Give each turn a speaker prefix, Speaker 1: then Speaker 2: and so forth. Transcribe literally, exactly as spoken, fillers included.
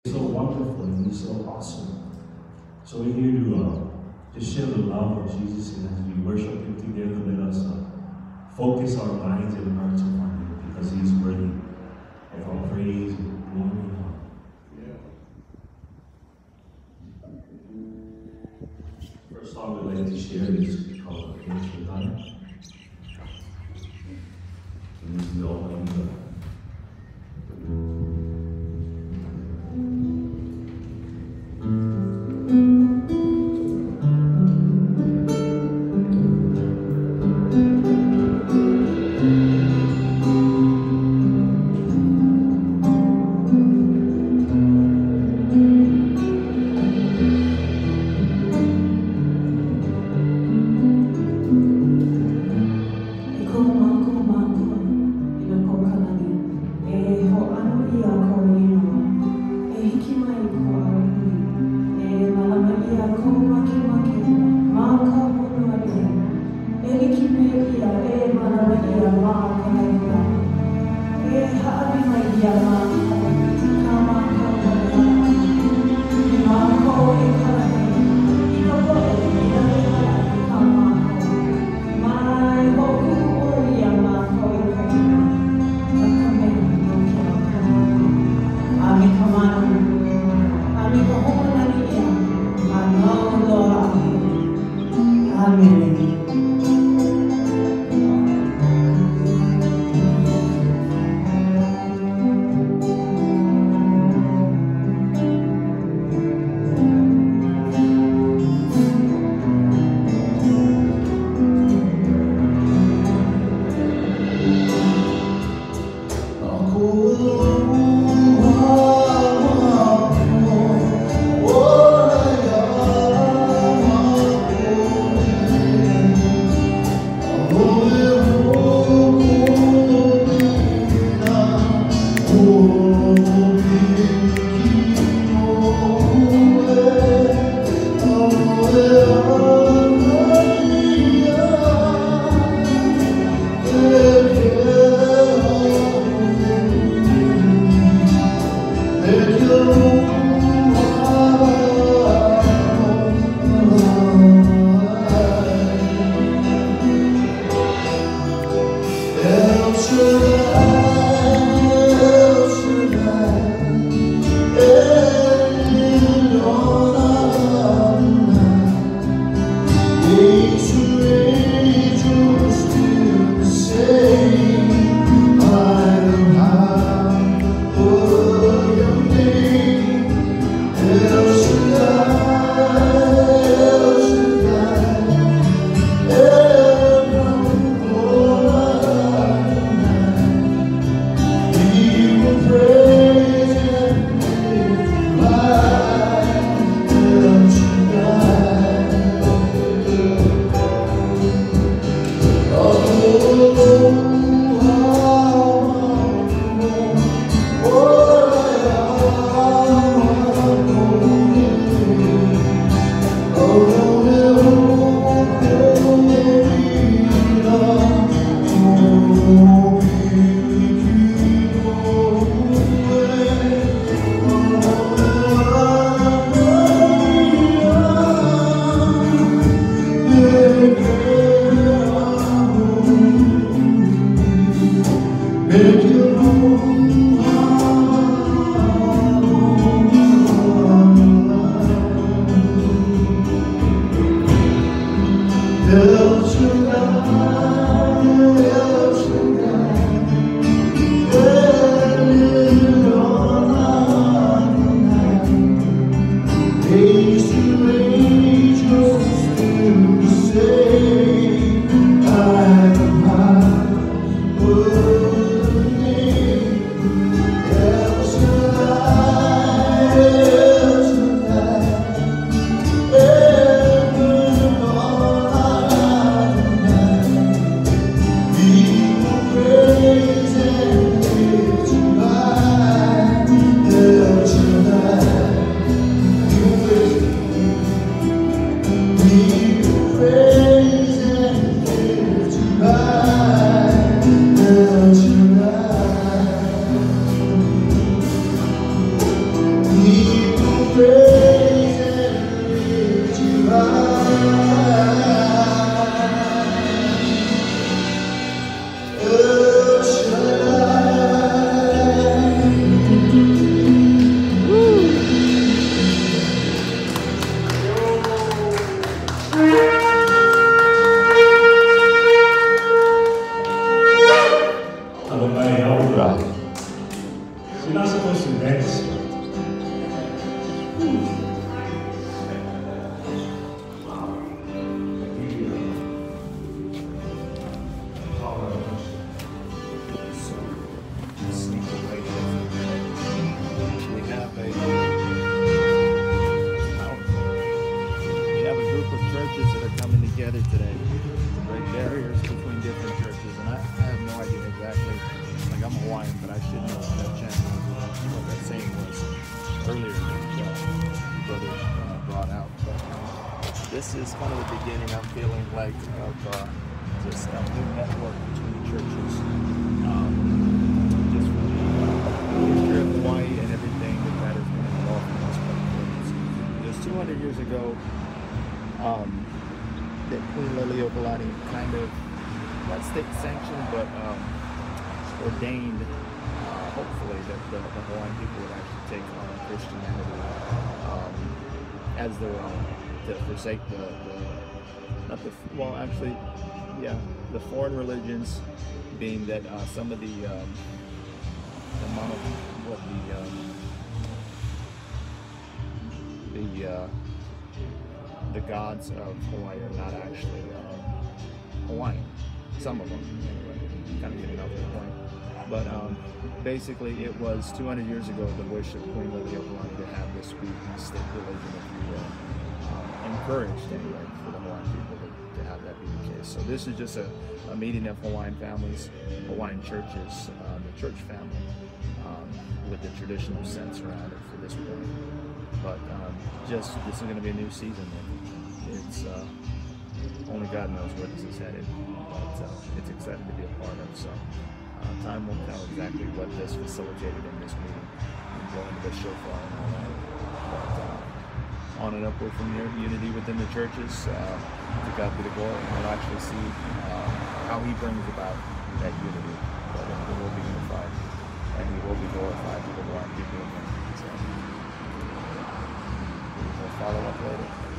Speaker 1: So wonderful and He's so awesome. So we're here to uh, just share the love of Jesus, and as we worship Him together, let us uh, focus our minds and hearts upon Him, because He is worthy of our praise and glory and honor. First song we'd like to share is called El Shaddai. And this is the Almighty God.
Speaker 2: Amen. praise and lift you high. El Shaddai.
Speaker 1: Everybody else, right? You're not supposed to dance.
Speaker 3: Together today, break barriers between different churches, and I, I have no idea exactly. Like, I'm Hawaiian, but I should know what that chant was, what that saying was earlier that uh, brother uh, brought out. But uh, this is kind of the beginning. I'm feeling like of uh, just a new network between churches, um, just from the uh, history of Hawaii and everything that that has been involved in this country. Just two hundred years ago. Um, that Queen Liliuokalani kind of, not state sanctioned, but um, ordained, uh, hopefully, that the, the Hawaiian people would actually take on Christianity um, as their own, to forsake the, the, not the, well, actually, yeah, the foreign religions, being that uh, some of the, um, the mono, what the, um, the, uh, the gods of Hawaii are not actually um, Hawaiian. Some of them, anyway. Kind of getting off the point. But um, basically, it was two hundred years ago the wish of Queen Liliuokalani to have this be the state religion, if you will. Um, encouraged, anyway, for the Hawaiian people to, to have that be the case. So this is just a, a meeting of Hawaiian families, Hawaiian churches, um, the church family, um, with the traditional sense around it for this point. But um, just, this is going to be a new season. It's uh, only God knows where this is headed, but uh, it's exciting to be a part of. So uh, time will tell exactly what this facilitated in this meeting, and blowing the shofar and all that. But uh, on and upward from here, unity within the churches. Uh, to God be the glory, and we'll actually see uh, how He brings about that unity. But uh, we will be unified, and He will be glorified to the blind people again. So we'll follow up later.